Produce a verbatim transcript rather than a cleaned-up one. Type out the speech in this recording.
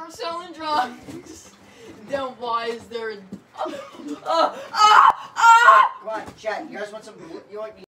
for selling drugs, then why is there? Uh, uh, uh, uh, Come on, chat. You guys want some? You want?